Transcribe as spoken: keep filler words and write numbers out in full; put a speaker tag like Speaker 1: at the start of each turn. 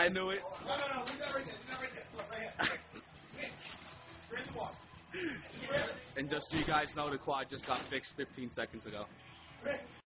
Speaker 1: I knew it.
Speaker 2: No, no, no. Leave that right there. Leave that right there. Look, right here. Straight in the water.
Speaker 1: And just so you guys know, the quad just got fixed fifteen seconds ago.